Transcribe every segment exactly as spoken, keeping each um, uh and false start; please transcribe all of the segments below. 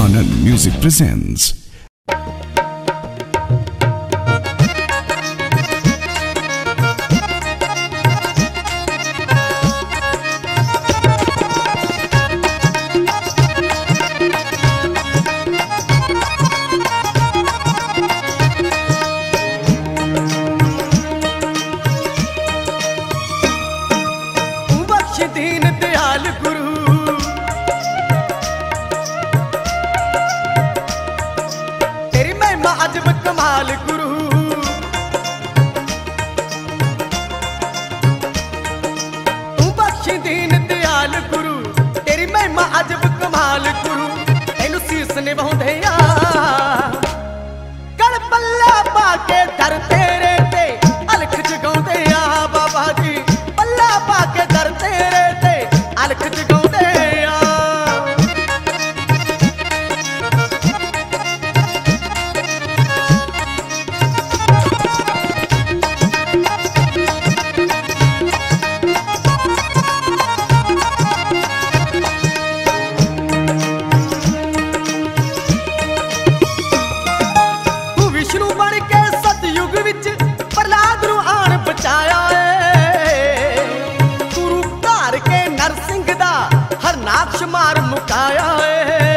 Anand Music presents. Deen Dayal गुरु तेरी महिमा अजब कमाल गुरु तू बख्शी दीन दयाल गुरु तेरी महिमा अजब कमाल गुरु तेनू सीस निभाउंदे आ गल पल्ला पाके दर तेरे ते अलख जगाउंदे आ बाबा जी पल्ला पाके दर तेरे ते अलख जगाउंदे आ तू विष्णु बन के सतयुग विच प्रहलाद नू आण बचाया है तू रूप धार के नरसिंह दा हरनाक्ष मार मुकाया है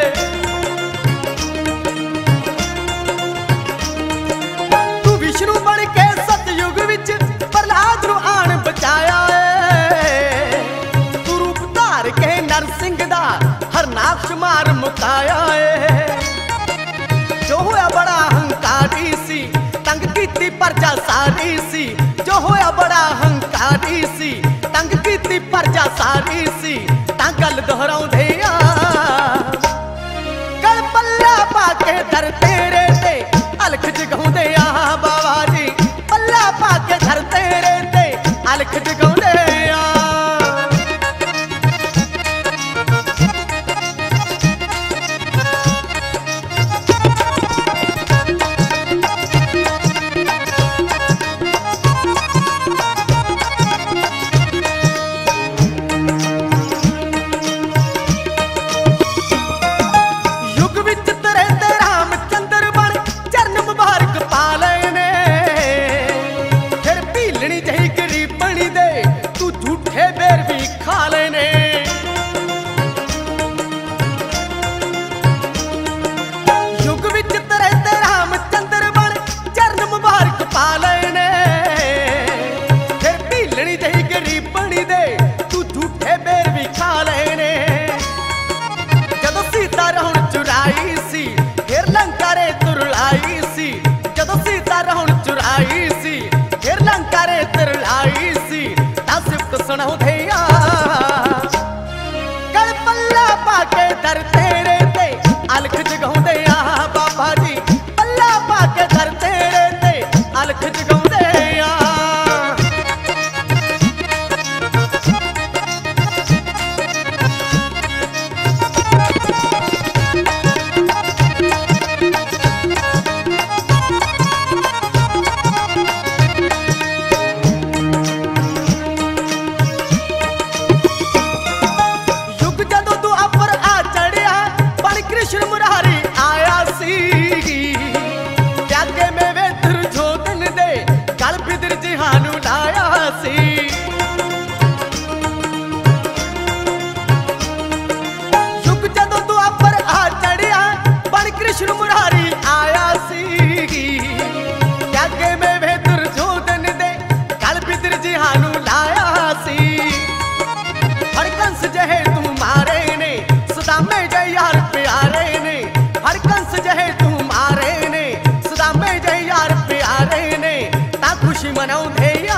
तू विष्णु बन के सतयुग विच प्रहलाद नू आण बचाया है तू रूप धार के नरसिंह दा हरनाक्ष मार मुकाया है जो होया बड़ा हंकारी सी तंग कीती प्रजा सारी सी जो होया बड़ा हंकारी सी तंग कीती प्रजा सारी सी तां गल दोहराउंदे आ गल पल्ला पाके दर तेरे ते अलख जगाउंदे आ बाबा जी पल्ला पाके दर तेरे ते अलख जगाउंदे आ युग विच तरे ते रामचंद्र बन चरण मुबारक पाले ने फिर भीलनी जही गरीबनी दे तू झूठे बेर भी खा लेने युग विच तरे ते रामचंद्र बन चरण मुबारक पाले ने फिर भीलनी जही गरीबनी दे तू झूठे बेर भी खा लेने जदों सीता रहन चुराई सी फिर लंका रे तुरलाई सी जदों सीता रहन चुराई सी फिर लंका रे तुरलाई सी तां सिफत सुणाउंदे आ गल पल्ला पाके दर तेरे ते अलख जगाउंदे आ बाबा जी पल्ला पाके दर तेरे ते अलख जगाउंदे आ युग जदों तू अपर आ चढ़िया बन कृष्ण मुरारी आया सी त्यागे में वे दुर्योधन दे गल बिदर जिहानू लाया सी युग जदों तू अपर आ चढ़िया बन कृष्ण मुरारी आया सी त्यागे में वे दुर्योधन दे गल बिदर जिहानू लाया सी हर कंस जहे तू मारे ने सदामे जय यार प्यारे ने हर कंस जहे तू मारे ने सदामे जय यार प्यारे ने ता खुशी मनाउंदे आ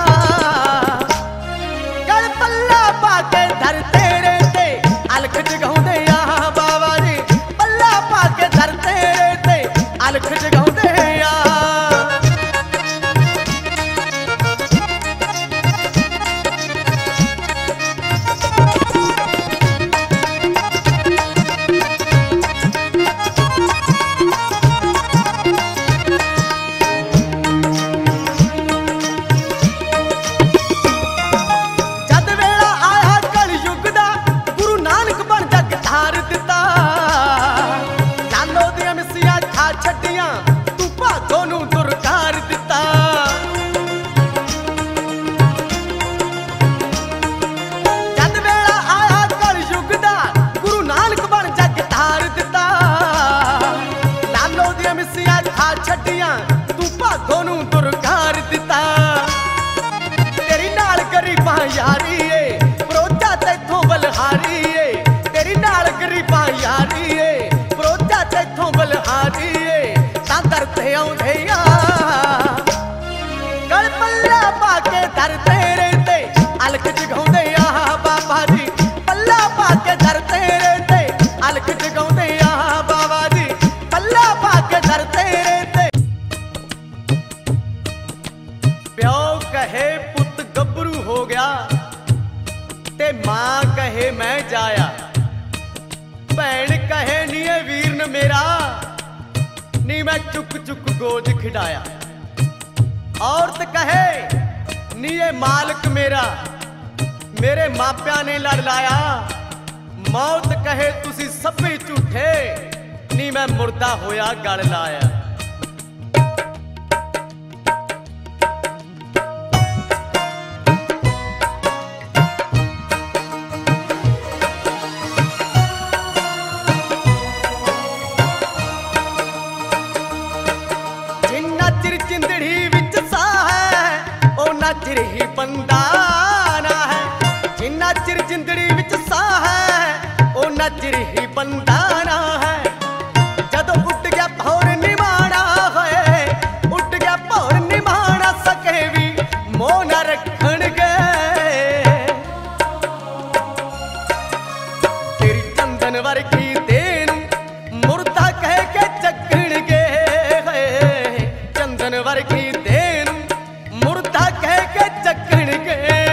गल पल्ला पाके दर तेरे ते अलख जगाउंदे आ बाबा जी पल्ला पाके दर तेरे ते अलख जगाउंदे आ मां कहे मैं जाया, भैन कहे नी ए वीर न मेरा, नी मैं चुक चुक गोद खिडाया। औरत कहे नी ए मालिक मेरा, मेरे मापिया ने लड़ लाया। मौत कहे तुसी सभी झूठे, नी मैं मुर्दा होया गल लाया। जिन्ना चिर जिंदड़ी विच साह है, ओना चिर ही बंदा ना है। जिन्ना चिर जिंदड़ी विच साह है, ओना चिर ही बंदा ना है। जदों उठ गया भौर निमाना है, उठ गया भौर निमाना, सके भी मोह ना रखणगे। तेरी चंदन वर्गी देन मुर्दा कह के चखणगे, चंदन वर्गी देन मुर्दा कह के चखणगे।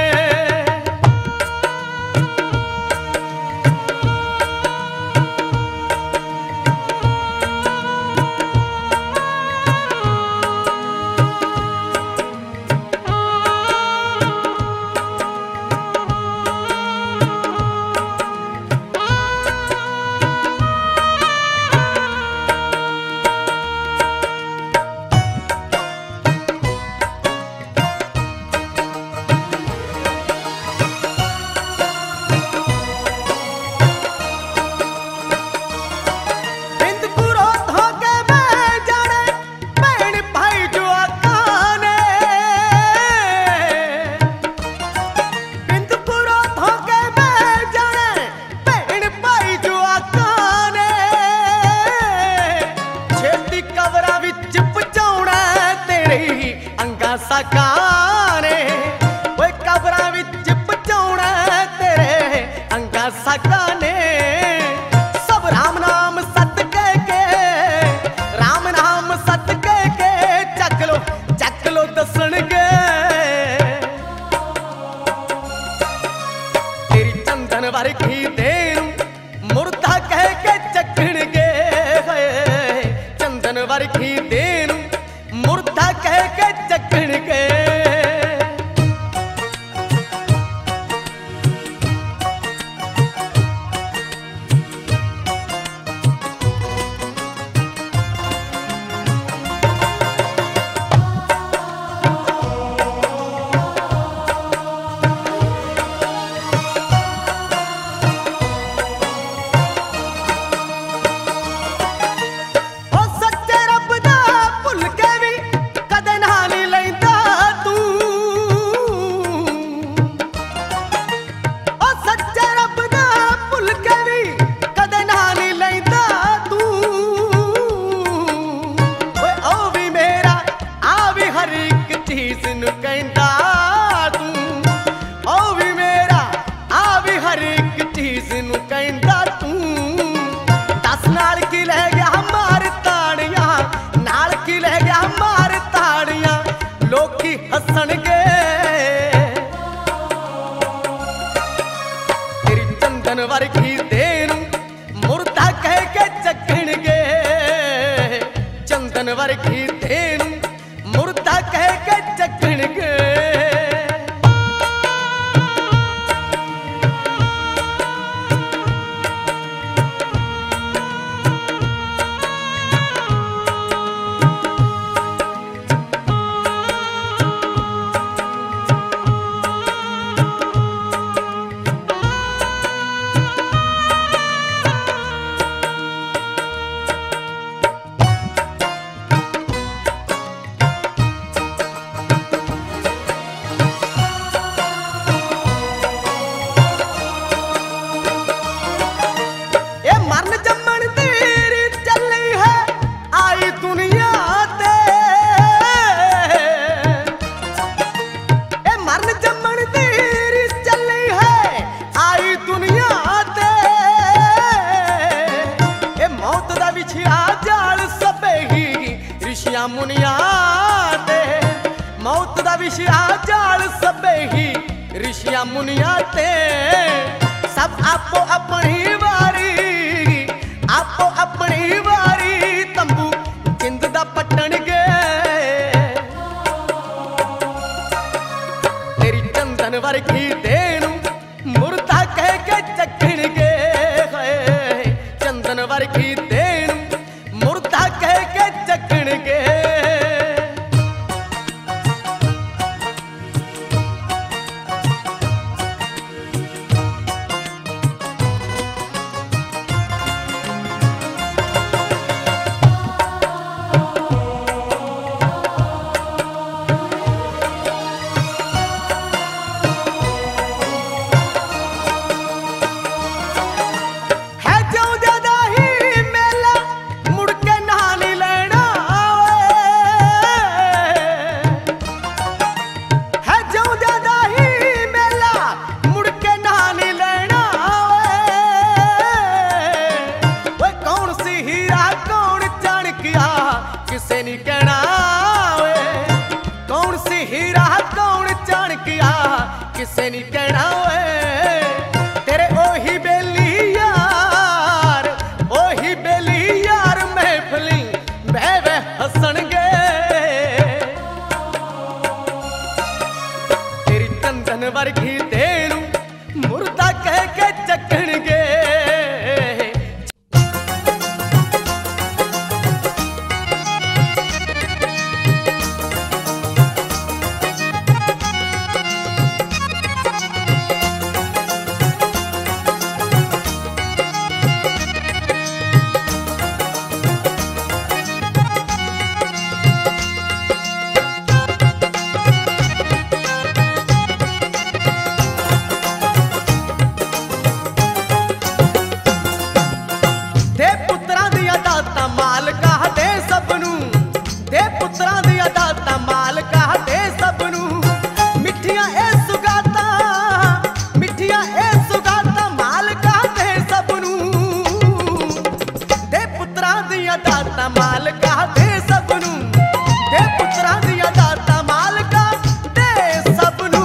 सकाने वो कबरां विच पहुंचाउणा तेरे अंगा सकाने। सब राम नाम सत कह के, राम नाम सत कह के, चक लो चक लो दसणगे। तेरी चंदन वर्गी देन मुर्दा कह के चखणगे, चंदन वर्गी देन मुर्दा कह के चखणगे। हसणगे तेरी चंदन वर्गी देन मुर्दा कह के चखणगे, चंदन वर्गी देन मुर्दा कह के चखणगे। मुनिया दे मौत दा विषया जाल सबे ही ऋषिया मुनिया ते सब आपो अपनी वारी आपो अपनी वारी तंबू जिंद दा पट्टन गए तेरी चंदन वर्गी देनू मुर्दा कह के चखण गए चंदन वर्गी देनू मुर्दा कह के चखण गए किसे नहीं कहना वे कौन सी हीरा कौन चाणकिया किसे नहीं कहना वे तेरे ओही बेली यार ओही बेली यार महफली बह बह हसन गए तेरी चंदन वर्गी तेरू मुर्दा कह के चखण गए दाता माल का दे सबनू दे पुत्रा दिया दाता माल का दे सबनू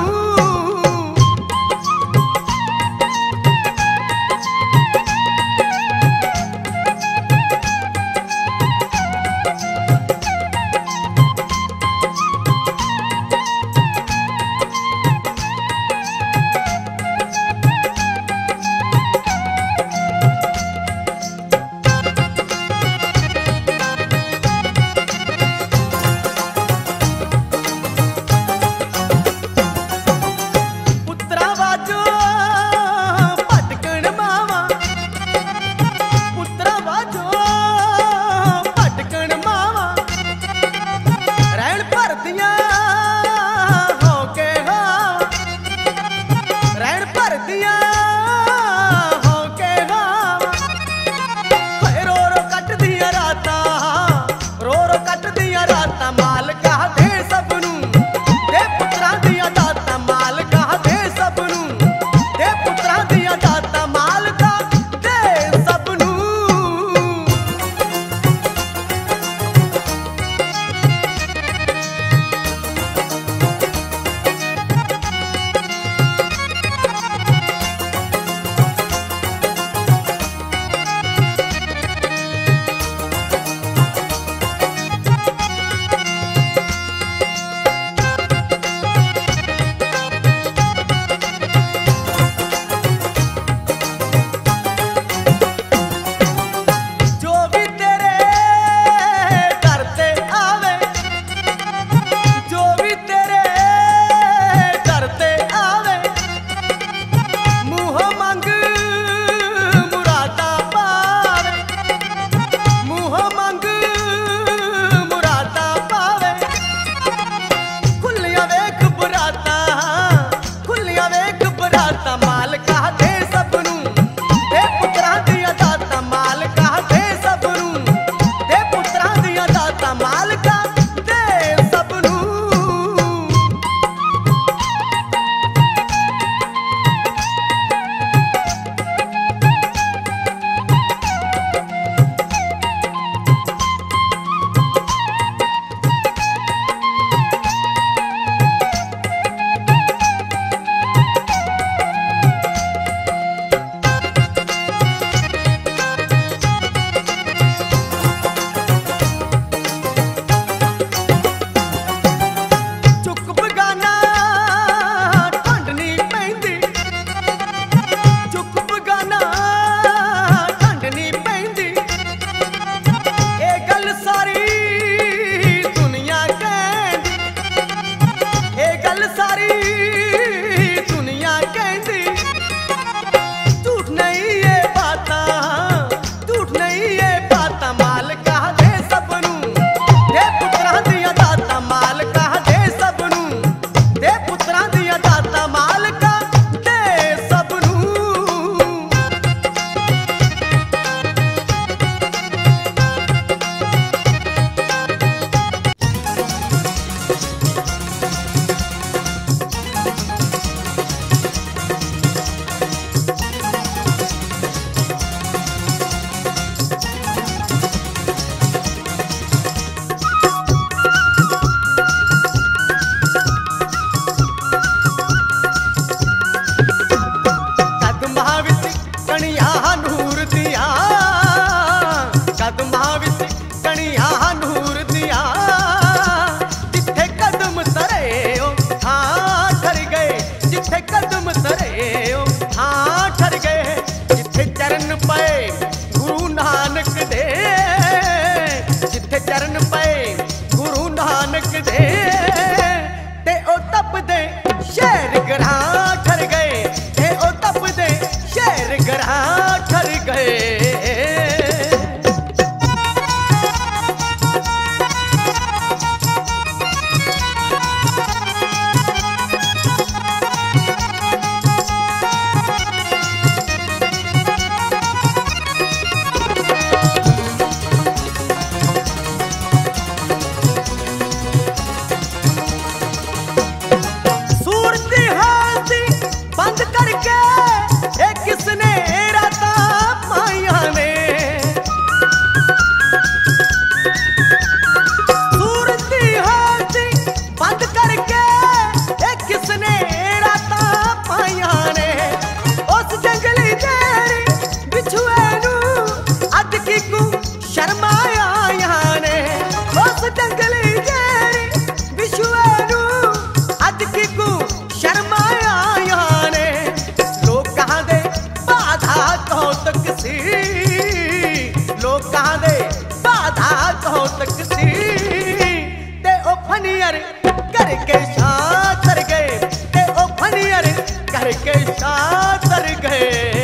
को शर्माया यहाँ ने उस जंगली जेरी विश्वारू अज की को शर्माया यहाँ ने लोग कहाँ दे बाधा कहो तक सी लोग कहाँ दे बाधा कहो तक सी ते ओ फनियर करके शातर गए ते ओ फनियर करके शातर गए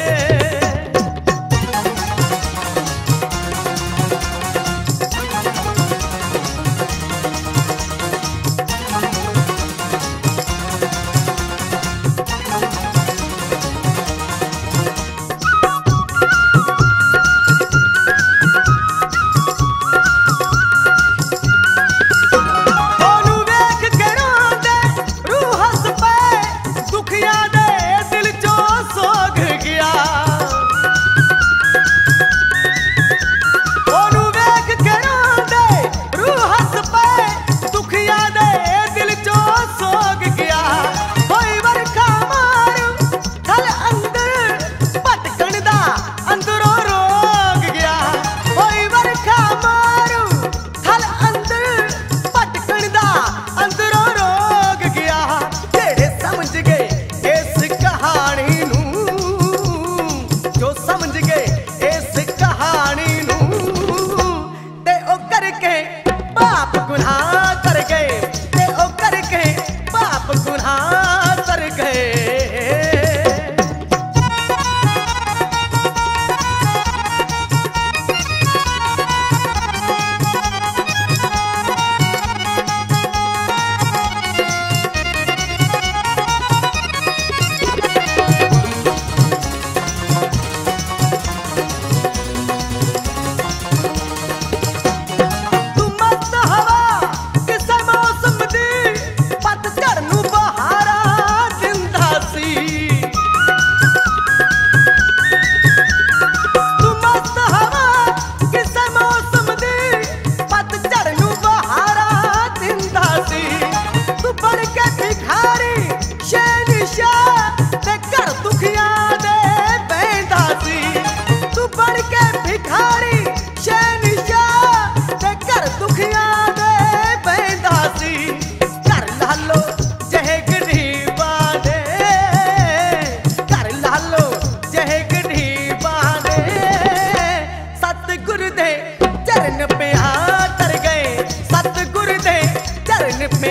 में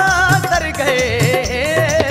आकर गए।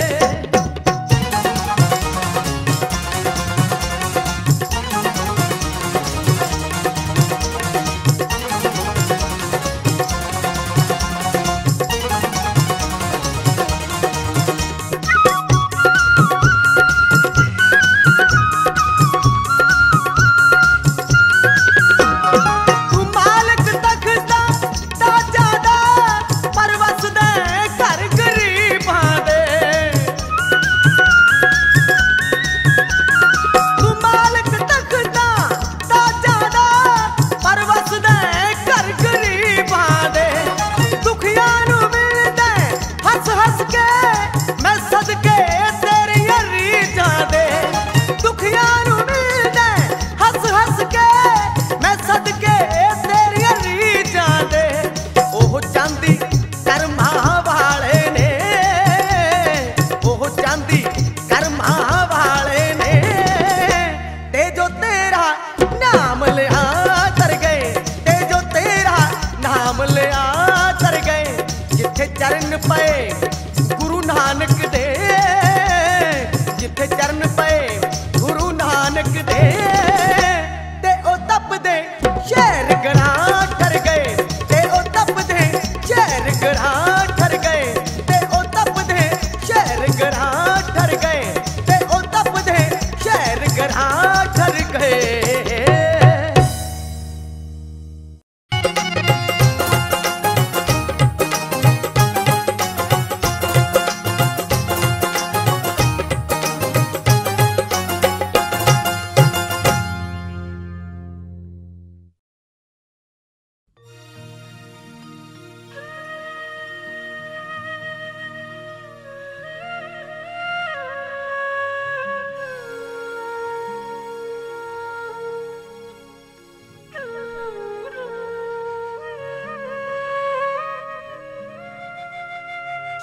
चरण पे गुरु नानक दे, जिथे चरण पे गुरु नानक दे, ते ओ तप दे शहर गणा कर गए, ते ओ तप दे शहर गणा कर गए, ते ओ तप दे शहर गणा कर गए, ते ओ तप दे शहर गणा कर गए।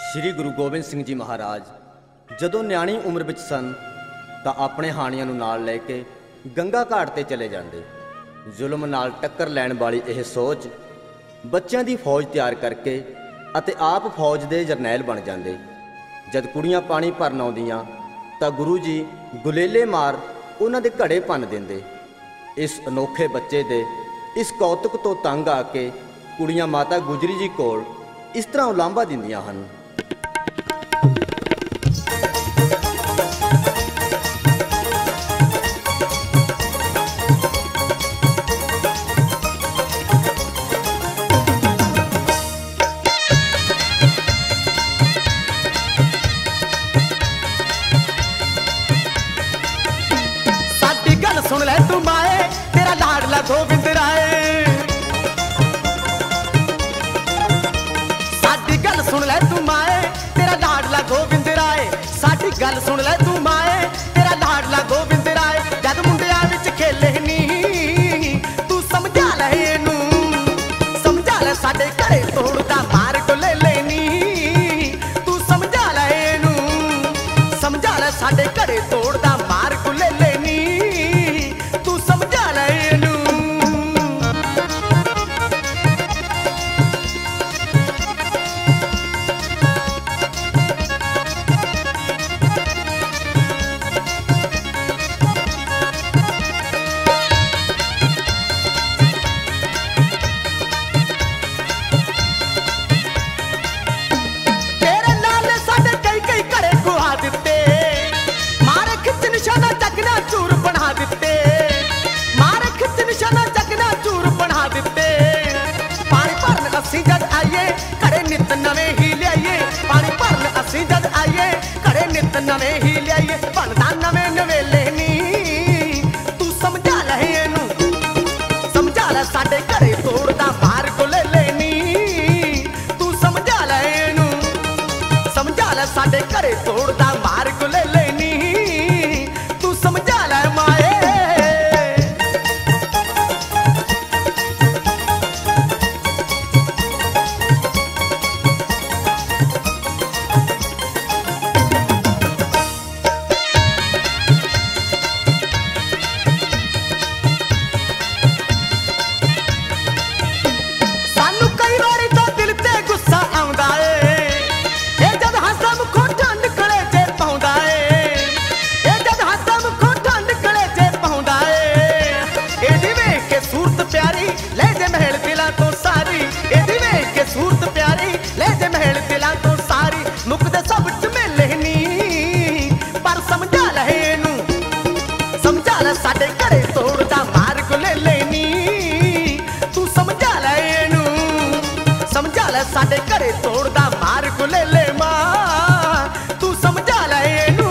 श्री गुरु गोबिंद सिंह जी महाराज जदों न्याणी उम्र विच सन तां अपने हाणियां नूं नाल लै के गंगा घाट ते चले जांदे। जुल्म नाल टक्कर लैण वाली यह सोच बच्चों की फौज तैयार करके अते आप फौज के जरनैल बन जाते। जद कुड़ियां पानी भरन आउंदियां तां गुरु जी गुलेले मार उन्हां दे घड़े भन देंदे। इस अनोखे बच्चे दे इस कौतुक तो तंग आके कुड़ियां माता गुजरी जी कोल इस तरह उलांभा दिंदियां हन। सुन ले तू माए तेरा लाडला गोबिंद राय, साडी गल सुन ले तू माए तेरा लाडला गोबिंद राय, साडी गल सुन ले तू माए तेरा लाडला गोबिंद राय। जद मुंडिया विच खेले नी तू समझा ले इनू, समझा ले साडे घरे तोड़दा मार को ले लेनी, तू समझा ले इनू, समझा ले साडे घरे तोड़दा मार को ले लेनी, समझा ले। असी जद आइए घरे नित नवे ही लियाइए, पानी भरन असी जद आइए घरे नित नवे ही लियाइए, बनदा नवे नवेले नी तू समझा ले इनू, समझा ले साडे घरे तोड़दा मार को ले लेनी, तू समझा ले इनू, समझा ले साडे घरे तोड़दा मार को ले लेनी, तू समझा ले माए। मुकदे सब झमेले नी पर समझा ले इनू, समझा ले साडे घरे तोड़दा मार को ले लेनी, तू समझा ले इनू, समझा ले साडे घरे तोड़दा मार को ले ले मां, तू समझा ले इनू।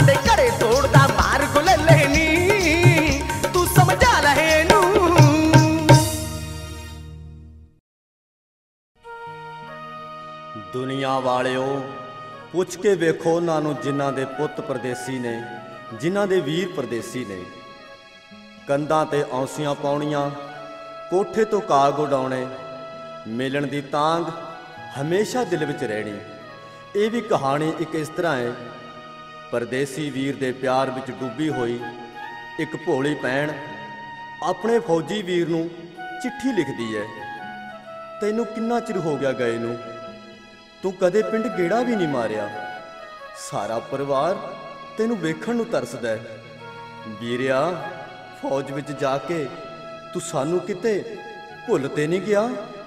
साडे घरे दौड़दा मार गुले लेनी तू समझा लहे नू। दुनिया वालिओ पुछ के वेखो उन्हां नूं जिन्हां दे पुੱਤ परदेसी ने, जिन्हां दे वीर परदेसी ने। कंधां ते औंसियां पाउणीਆਂ, कोठे तो काग उडाउणे, मिलन दी तांग हमेशा दिल विच रहणी। ये भी कहानी एक इस तरह है, परदेसी वीर दे प्यार विच डूबी होई एक भोली भैण अपने फौजी वीर नूं चिट्ठी लिखदी है। तैनूं किन्ना चिर हो गया गए नूं, तू कदे पिंड गेड़ा भी नहीं मारिया। सारा परिवार तेनू वेखण नू तरसदा है। वीरिया फौज विच जाके तू सानू किते भुल ते नहीं गया।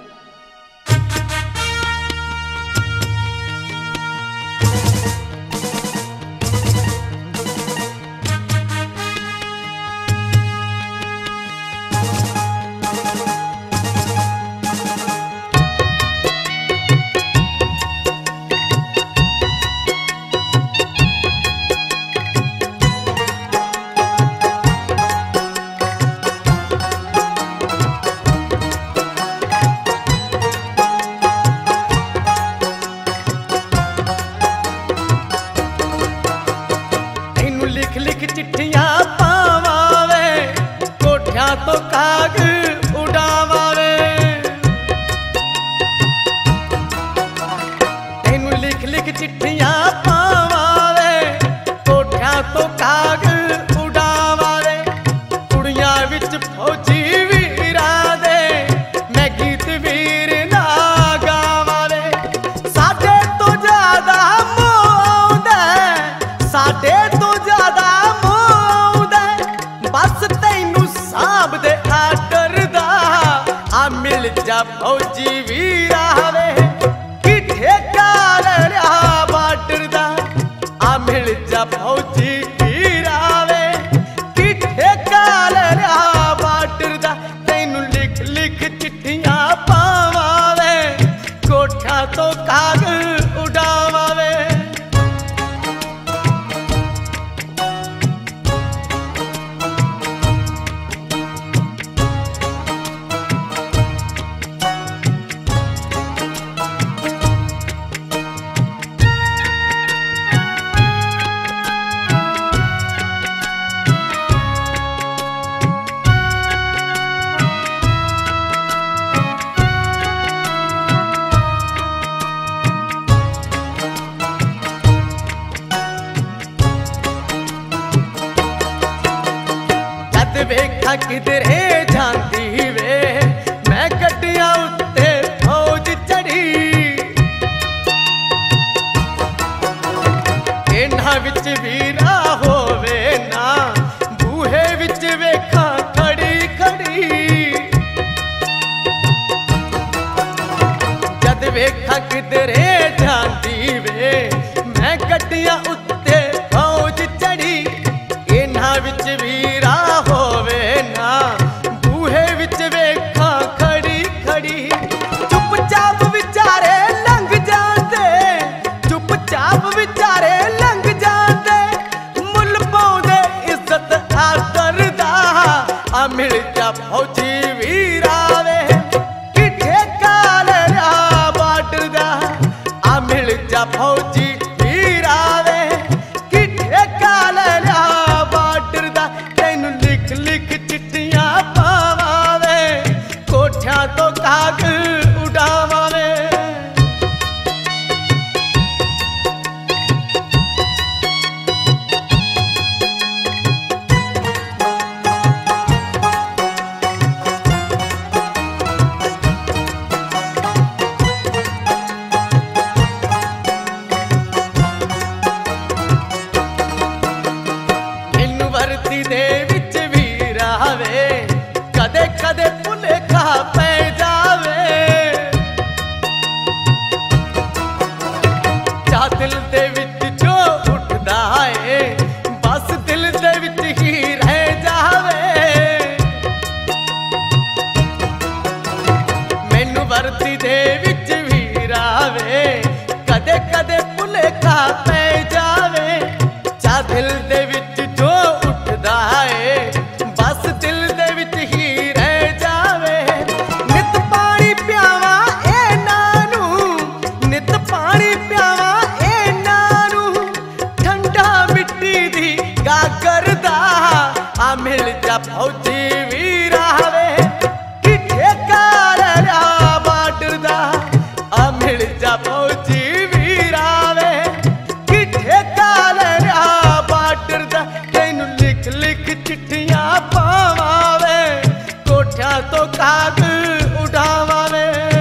तो काग उड़ावे तेनू लिख लिख चिट्ठियां पावे, कोठियां तो काग उड़ावे। कुड़ियां विच फौजी वीरा दे मैं गीत वीर ना गावे। साडे तो ज्यादा मोह साडे तो ज्यादा मोह बस तैनू साब दे आडर दा आ मिल जा फौजी वीरा वे कि ठेका लिया बाडर दा। आ मिल जा फौजी वीरा वे कि ठेका लिया बाडर दा। तैनू लिख लिख चिट्ठियां पावे, कोठा तो काग उड़ावे। वेखा किधरे जाती वे मैं गड्डियां उत्ते फौज चढ़ी। इन्हां विच वीरा होवे ना बूहे विच वेखा खड़ी खड़ी। जद वेखा किधरे जाती वे मैं गड्डियां उत्ते फौज चढ़ी। इन्हां विच वीरा होवे ना बूहे विच वेखा खड़ी खड़ी। चुपचाप विचारे लंघ जाते, चुपचाप विचारे लंघ जाते। मुल पाउंदे इज्जत आदर दा आ मिल जा फौजी वीरा वे कि ठेका लिया बाडर दा। आ मिल जा फौजी वीरा वे कि ठेका लिया बाडर दा। तैनू लिख लिख चिट्ठियां पावे, कोठियां तो काग उड़ावे। मैनू वरती दे विच वीरा वे कदे कदे भुलेखा पै जावे। चा दिल दे विच जो उठदा है बस दिल दे विच ही रह जावे। मैनू वरती दे विच वीरा वे कदे कदे भुलेखा पै जावे। चा दिल फौजी वीरावे कि ठेका ले रहा बार्डर दा तैनू लिख लिख चिट्ठियां पावावे कोठियां तो काग उड़ावावे।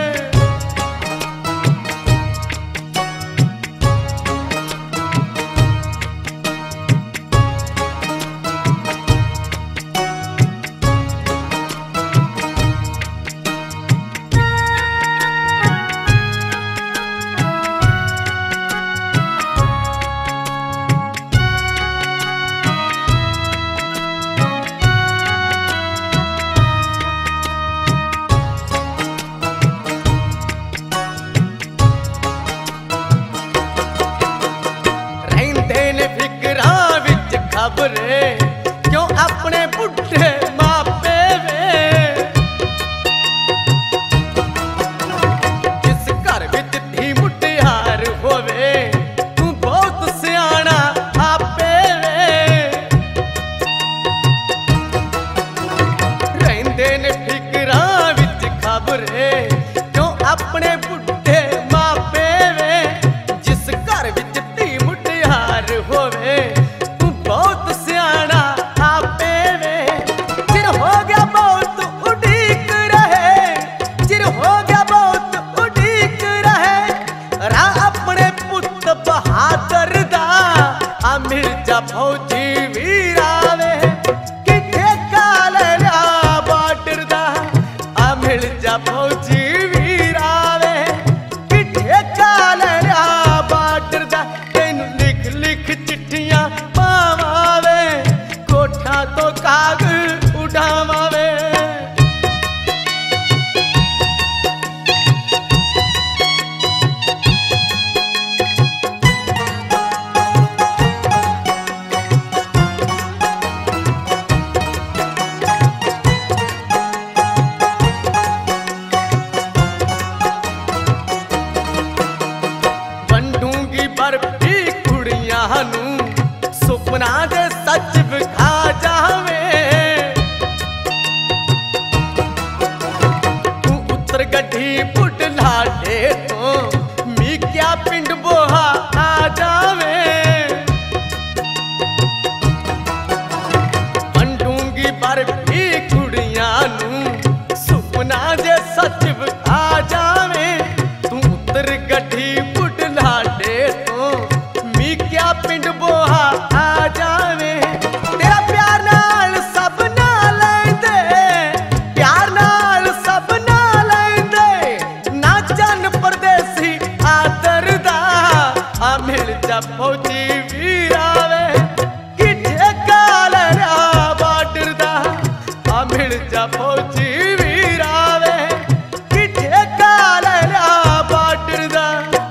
खबरे क्यों अपने बुढ़े मापे वे जिस घर विच धी मुटियार होवे तू बहुत सियाना आपे वे रहिंदे ने फिकरां विच खबरे क्यों अपने बुढ़े मापे वे जिस घर विच धी मुटियार होवे बहुत सियाना आपे वे। चिर हो गया बहुत उड़ीक रहे चिर हो गया बहुत उड़ीक रहे रा अपने पुत बहादुर दा आ मिर्जा फौजी वीरावे कि ठेका ले ला बार्डर दा आ मिर्जा फौजी वीरावे कि ठेका ले ला बार्डर दा तैनू लिख लिख चिट्ठियां तो काग उड़ावावे। वंडूंगी बर्फी कुड़ियां नू सुपना दे सच विखा जावे तू उतर गड्डी पुट लाडे तो मी क्या पिंड बोहा आ जावे वंडूंगी बर्फी कुड़ियां नू सुपना जे सच विखा जावे तू उतर गड्डी पुट लाडे तो मी क्या पिंड बोहा आ जावे। तेरा प्यार नाल सब ना लैंदे प्यार नाल सब ना लैंदे ना चन परदेसी आदर दा आ मिर्जा फौजी वीरावे कि ठेका ले ला बार्डर दा आ मिर्जा फौजी वीरावे कि ठेका ले ला बार्डर दा।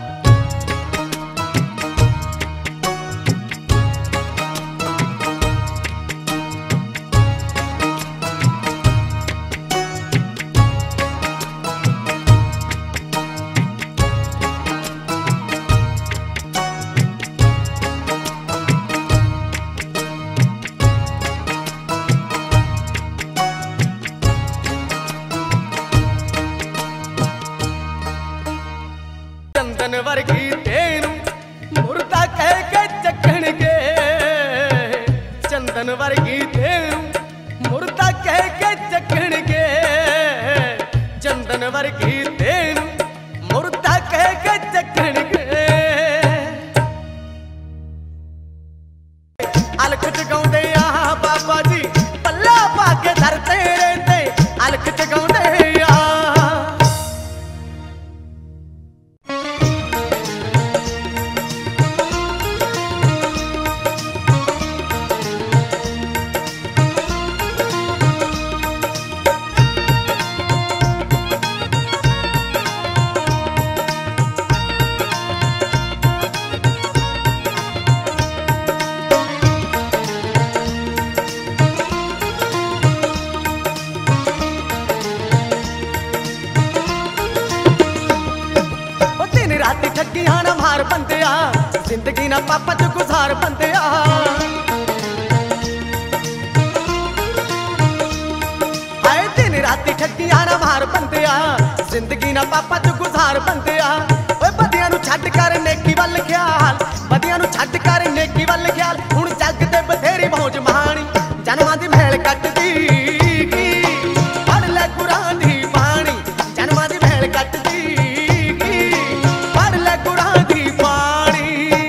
चंदन वर्गी तेनू मुर्दा कह के चखण गे चंदन वर्गी तेनू मुर्दा कह के चखण गे चंदन वर्गी तेनू मुर्दा कह के चखण गे। अलख जगाउंदे आ बाबा जी पल्ला पा के धरते रहंदे अलख जगाउंदे आ ठगियां ना मार बंदिया जिंदगी ना पापा च गुजार बंदिया हाय दिन राती ठगियां ना मार बंदिया जिंदगी ना पापा च गुजार बंदिया ओए बदियां नू छड्ड कर नेकी वल ख्याल बदियां नू छड्ड कर नेकी वल ख्याल हुण जग ते बथेरी मौज महानी जन्मां दी महल कटदी पढ़ ले कुरान दी बाणी जन्मां दी महल कटदी पढ़ ले कुरान दी बाणी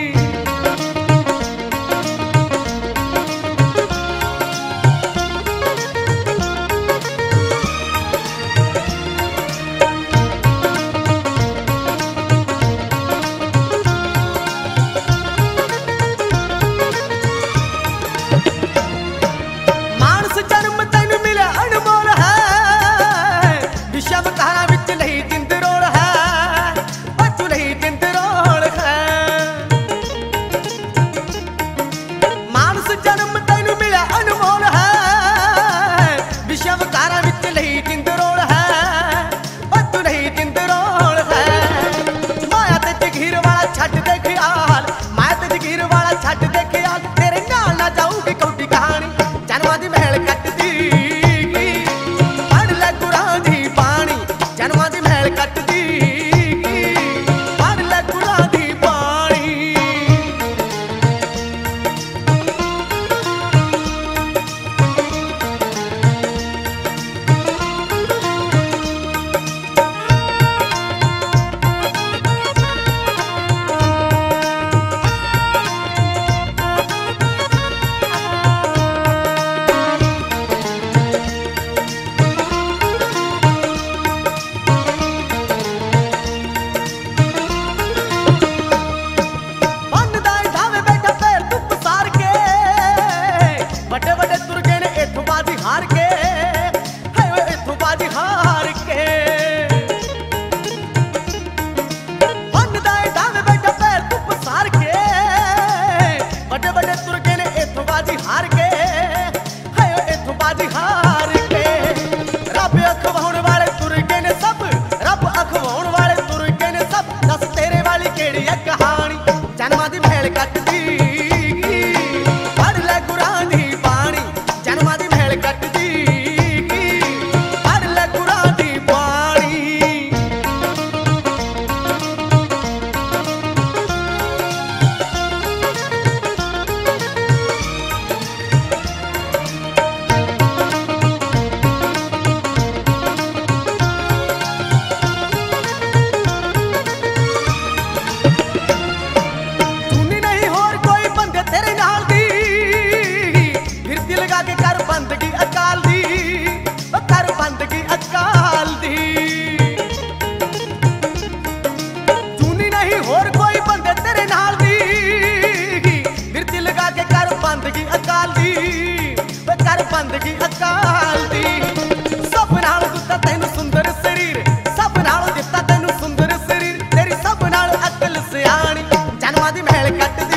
बंदगी अकाल दी सब नाल दिता तैनू सुंदर शरीर सब नाल दिता तैनू सुंदर शरीर तेरी सब नाल अकल सियाणी जन्मां दी महल कट